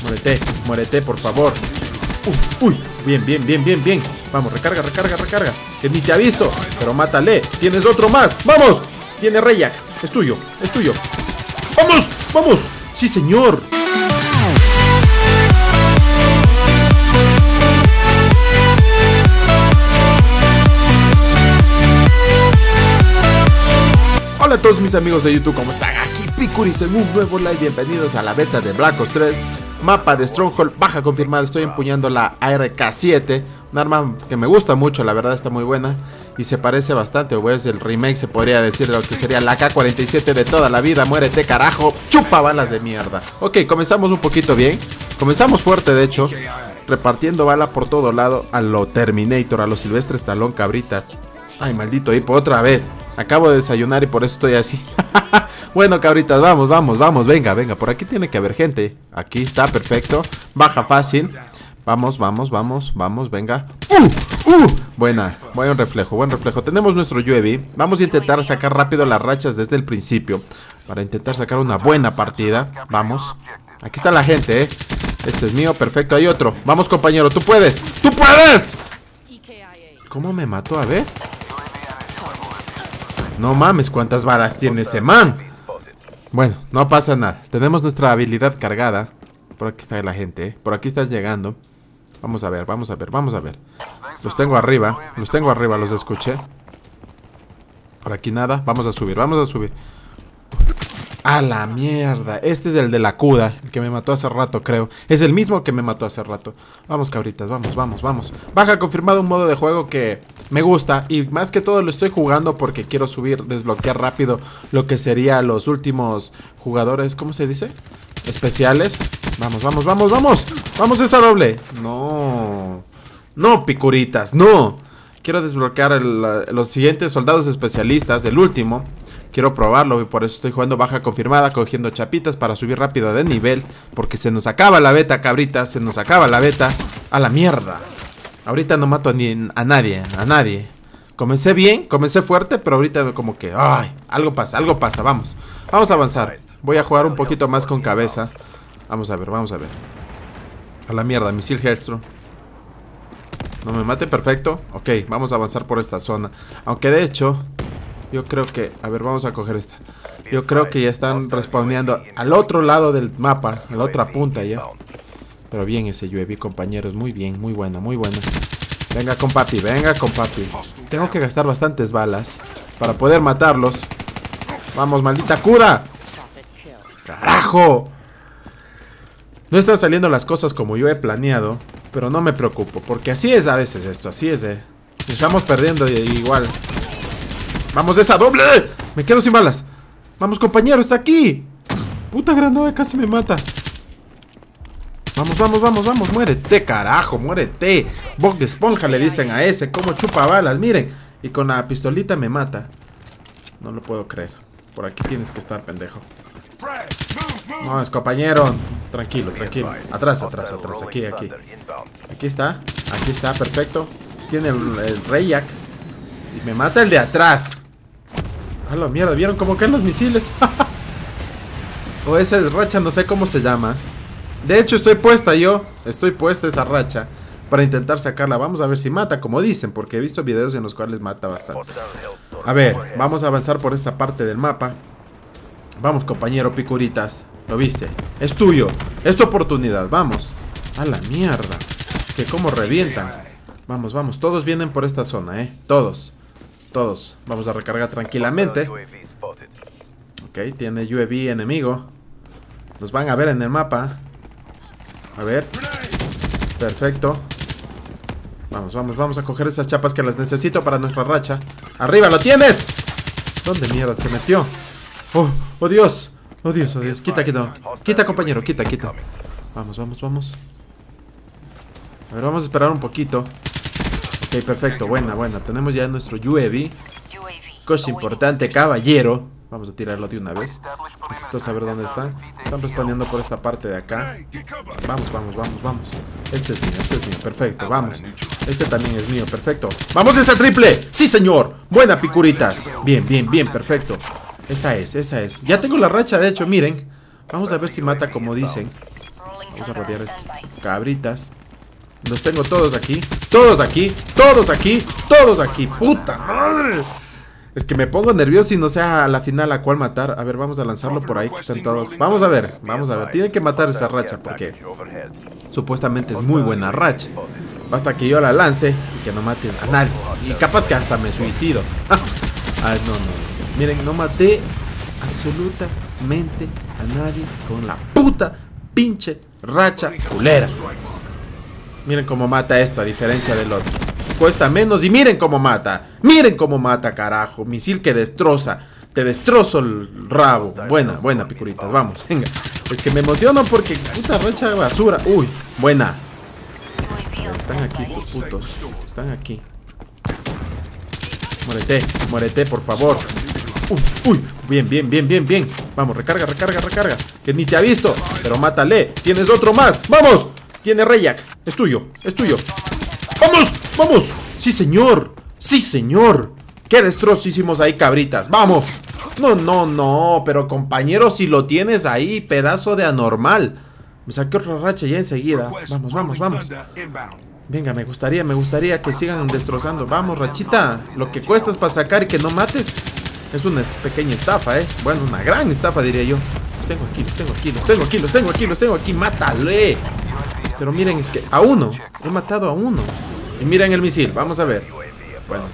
Muérete, muérete, por favor. Uy, bien, bien, bien, bien, bien. Vamos, recarga, recarga, recarga. Que ni te ha visto, pero mátale. Tienes otro más, vamos. Tiene Reyak, es tuyo, es tuyo. ¡Vamos! ¡Vamos! ¡Sí, señor! Hola a todos mis amigos de YouTube, ¿cómo están? Aquí Picuris en un nuevo live. Bienvenidos a la beta de Black Ops 3. Mapa de Stronghold, baja confirmada. Estoy empuñando la ARK-7, un arma que me gusta mucho, la verdad está muy buena. Y se parece bastante, o es el remake, se podría decir, de lo que sería la AK-47 de toda la vida. Muérete, carajo, chupa balas de mierda. Ok, comenzamos un poquito bien. Comenzamos fuerte, de hecho, repartiendo bala por todo lado a lo Terminator, a los Silvestre Stallone, cabritas. Ay, maldito hipo, otra vez. Acabo de desayunar y por eso estoy así. Bueno, cabritas, vamos, vamos, vamos. Venga, venga, por aquí tiene que haber gente. Aquí está, perfecto. Baja fácil. Vamos, vamos, vamos, vamos, venga. Buena, buen reflejo, buen reflejo. Tenemos nuestro UAV. Vamos a intentar sacar rápido las rachas desde el principio, para intentar sacar una buena partida. Vamos. Aquí está la gente, Este es mío, perfecto, hay otro. Vamos, compañero, tú puedes. ¡Tú puedes! ¿Cómo me mató? A ver. No mames, cuántas balas tiene ese man. Bueno, no pasa nada. Tenemos nuestra habilidad cargada. Por aquí está la gente, Por aquí estás llegando. Vamos a ver, vamos a ver, vamos a ver. Los tengo arriba, los escuché. Por aquí nada, vamos a subir, vamos a subir. ¡A la mierda! Este es el de la CUDA, el que me mató hace rato, creo. Es el mismo que me mató hace rato. Vamos, cabritas, vamos, vamos, vamos. Baja confirmado, un modo de juego que me gusta. Y más que todo lo estoy jugando porque quiero subir, desbloquear rápido lo que sería los últimos jugadores, ¿cómo se dice? Especiales. Vamos, vamos, vamos, vamos. Vamos esa doble. No. No, picuritas, no. Quiero desbloquear los siguientes soldados especialistas, el último. Quiero probarlo y por eso estoy jugando baja confirmada, cogiendo chapitas para subir rápido de nivel. Porque se nos acaba la beta, cabritas, se nos acaba la beta. A la mierda. Ahorita no mato a nadie. Comencé bien, comencé fuerte, pero ahorita como que, ay, algo pasa, vamos. Vamos a avanzar. Voy a jugar un poquito más con cabeza. Vamos a ver, vamos a ver. A la mierda, misil Hellstrom. No me mate, perfecto. Ok, vamos a avanzar por esta zona. Aunque de hecho, yo creo que... A ver, vamos a coger esta. Yo creo que ya están respawneando al otro lado del mapa, a la otra punta ya. Pero bien ese UAV, compañeros, muy bien, muy buena, muy buena. Venga con papi, venga con papi. Tengo que gastar bastantes balas para poder matarlos. Vamos, maldita cura. ¡Carajo! No están saliendo las cosas como yo he planeado, pero no me preocupo, porque así es a veces esto, así es, Estamos perdiendo igual. ¡Vamos, esa doble! Me quedo sin balas. ¡Vamos, compañero, está aquí! Puta granada, casi me mata. Vamos, vamos, vamos, vamos. Muérete, carajo, muérete. Bob de esponja le dicen a ese. Cómo chupa balas, miren. Y con la pistolita me mata. No lo puedo creer. Por aquí tienes que estar, pendejo. No, es compañero. Tranquilo, tranquilo. Atrás, atrás, atrás. Aquí, aquí. Aquí está, perfecto. Tiene el Reyak. Y me mata el de atrás. A la mierda, ¿vieron cómo caen los misiles? O esa racha, no sé cómo se llama. De hecho, estoy puesta esa racha para intentar sacarla. Vamos a ver si mata, como dicen, porque he visto videos en los cuales mata bastante. A ver, vamos a avanzar por esta parte del mapa. Vamos, compañero, picuritas. ¿Lo viste? Es tuyo, es tu oportunidad, vamos. A la mierda. Que como revientan. Vamos, vamos, todos vienen por esta zona, Todos. Vamos a recargar tranquilamente. Ok, tiene UAV enemigo. Nos van a ver en el mapa. A ver. Perfecto. Vamos, vamos, vamos a coger esas chapas que las necesito para nuestra racha. ¡Arriba, lo tienes! ¿Dónde mierda se metió? ¡Oh, Dios! ¡Oh, Dios, oh, Dios! Quita, quita. Quita, compañero, quita, quita. Vamos, vamos, vamos. A ver, vamos a esperar un poquito. Ok, perfecto, buena, buena. Tenemos ya nuestro UAV. Cosa importante, caballero. Vamos a tirarlo de una vez. Necesito saber dónde están. Están respondiendo por esta parte de acá. Vamos, vamos, vamos, vamos. Este es mío, perfecto, vamos. Este también es mío, perfecto. ¡Vamos esa triple! ¡Sí, señor! Buena, picuritas. Bien, bien, bien, perfecto. Esa es, esa es. Ya tengo la racha, de hecho, miren. Vamos a ver si mata como dicen. Vamos a rodear esto. Cabritas. Los tengo todos aquí. Todos aquí. Todos aquí. Todos aquí. ¡Puta madre! Es que me pongo nervioso y no sé a la final a cuál matar. A ver, vamos a lanzarlo por ahí que están todos. Vamos a ver, vamos a ver. Tienen que matar esa racha porque supuestamente es muy buena racha. Basta que yo la lance y que no maten a nadie. Y capaz que hasta me suicido. Ay, no. Miren, no maté absolutamente a nadie con la puta pinche racha culera. Miren cómo mata esto a diferencia del otro. Cuesta menos y miren cómo mata. Miren cómo mata, carajo. Misil que destroza. Te destrozo el rabo. Buena, picuritas. Vamos, venga. Es que me emociono porque puta racha basura. Uy, buena. Están aquí estos putos. Están aquí. Muérete, por favor. Uy, bien. Vamos, recarga. Que ni te ha visto. Pero mátale. Tienes otro más. ¡Vamos! Tiene Reyak. Es tuyo. ¡Vamos! ¡Sí, señor! ¡Qué destrozo hicimos ahí, cabritas! ¡Vamos! No, pero compañero, si lo tienes ahí, pedazo de anormal. Me saqué otra racha ya enseguida. Vamos. Venga, me gustaría que sigan destrozando. Vamos, rachita. Lo que cuesta es para sacar y que no mates. Es una pequeña estafa, Bueno, una gran estafa, diría yo. Los tengo aquí. ¡Mátale! Pero miren, es que a uno. He matado a uno. Y miren el misil, vamos a ver. Bueno.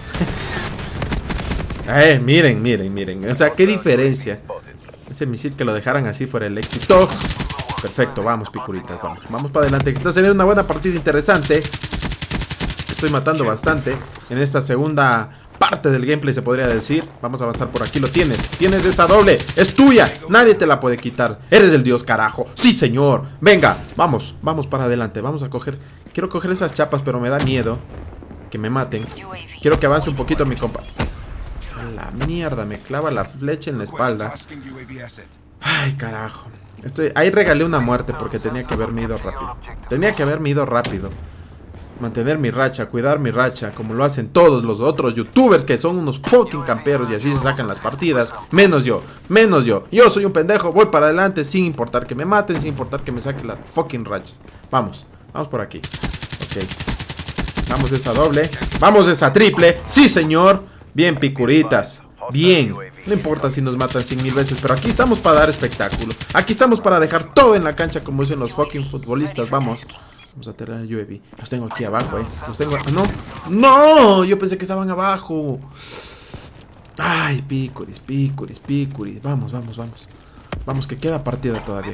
Miren. O sea, qué diferencia. Ese misil que lo dejaran así fuera el éxito. Perfecto, vamos, picuritas, vamos para adelante. Que está teniendo una buena partida interesante. Estoy matando bastante en esta segunda parte del gameplay, se podría decir. Vamos a avanzar por aquí, lo tienes. Tienes esa doble, es tuya. Nadie te la puede quitar. Eres el dios, carajo. Sí, señor. Venga, vamos para adelante. Vamos a coger. Quiero coger esas chapas, pero me da miedo que me maten. Quiero que avance un poquito mi compa. A la mierda, me clava la flecha en la espalda. Ay, carajo. Ahí regalé una muerte porque tenía que haberme ido rápido. Mantener mi racha, cuidar mi racha, como lo hacen todos los otros youtubers que son unos fucking camperos y así se sacan las partidas. Menos yo. Yo soy un pendejo, voy para adelante sin importar que me maten, sin importar que me saquen las fucking rachas. Vamos por aquí. Ok. Vamos esa doble, vamos esa triple. Sí, señor. Bien, picuritas. Bien. No importa si nos matan 100,000 veces, pero aquí estamos para dar espectáculo. Aquí estamos para dejar todo en la cancha como dicen los fucking futbolistas. Vamos a tirar el UAV. Los tengo aquí abajo, Los tengo... ¡No! Yo pensé que estaban abajo. Ay, picuris. Vamos. Vamos, que queda partida todavía.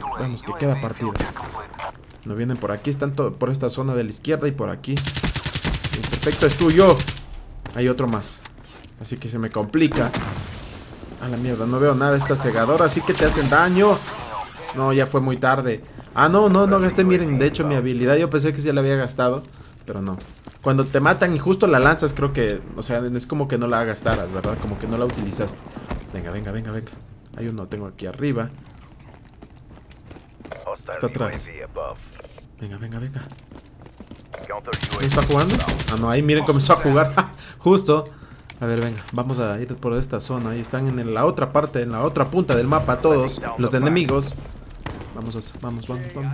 No vienen por aquí, están por esta zona de la izquierda y por aquí. Perfecto, es tuyo. Hay otro más. Así que se me complica. A la mierda, no veo nada. Esta cegadora, así que te hacen daño. No, ya fue muy tarde. Ah, no gasté, miren, de hecho mi habilidad. Yo pensé que sí la había gastado, pero no. Cuando te matan y justo la lanzas, creo que, o sea, es como que no la gastaras, ¿verdad? Como que no la utilizaste. Venga. Hay uno, tengo aquí arriba. Está atrás. Venga. ¿No está jugando? Ah, no, ahí miren, comenzó a jugar. Justo. A ver, venga, vamos a ir por esta zona. Ahí están en la otra parte, en la otra punta del mapa todos los enemigos. Vamos.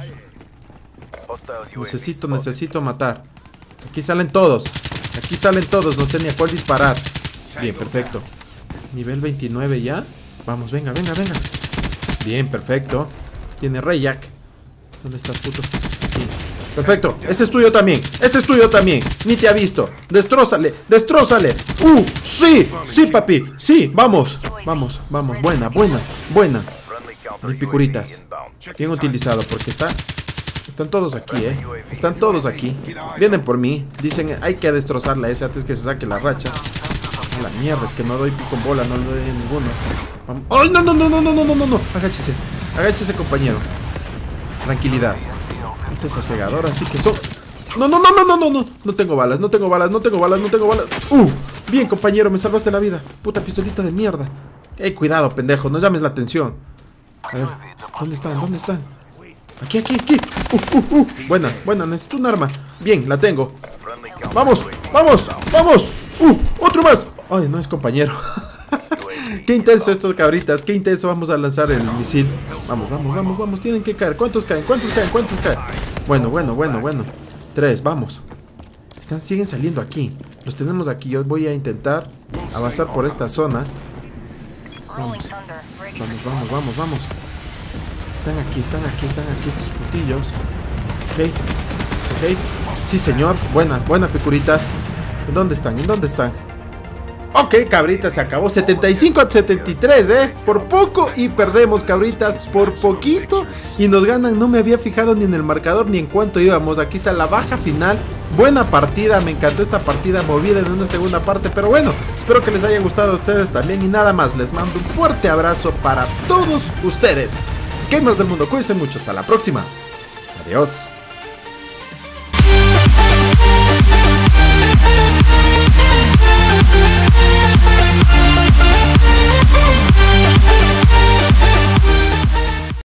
Necesito matar. Aquí salen todos, no sé ni a cuál disparar. Bien, perfecto. Nivel 29 ya. Vamos, venga. Bien, perfecto. Tiene Reyak. ¿Dónde estás, puto? Aquí. Perfecto, ese es tuyo también. Ni te ha visto. Destrózale. Sí, papi. Sí, vamos. Buena. Mis picuritas. Bien utilizado porque están todos aquí, Están todos aquí. Vienen por mí. Dicen, hay que destrozarla ese antes que se saque la racha. La mierda, es que no doy pico en bola, no le doy a ninguno. Vamos. ¡Ay, no! Agáchese, compañero. Tranquilidad. Esa cegadora, así que son... No. No tengo balas. Bien, compañero, me salvaste la vida. Puta pistolita de mierda. Cuidado, pendejo, no llames la atención. A ver, ¿dónde están? Aquí. Buena, necesito un arma. Bien, la tengo. Vamos. Otro más. Ay, no es compañero. Qué intenso estos cabritas, qué intenso. Vamos a lanzar el misil. Vamos, vamos, vamos, vamos. Tienen que caer. ¿Cuántos caen? ¿Cuántos caen? ¿Cuántos caen? Bueno, bueno, bueno, bueno. 3, vamos. Siguen saliendo aquí. Los tenemos aquí. Yo voy a intentar avanzar por esta zona. Vamos, vamos, vamos, vamos, vamos. Están aquí, están aquí, están aquí estos putillos. Ok, ok. Sí, señor. Buena, buena, picuritas. ¿En dónde están? ¿En dónde están? Ok, cabritas, se acabó. 75-73, por poco y perdemos, cabritas, por poquito. Y nos ganan, no me había fijado ni en el marcador ni en cuánto íbamos. Aquí está la baja final. Buena partida, me encantó esta partida movida en una segunda parte. Pero bueno, espero que les haya gustado a ustedes también. Y nada más, les mando un fuerte abrazo para todos ustedes. Gamers del mundo, cuídense mucho, hasta la próxima. Adiós.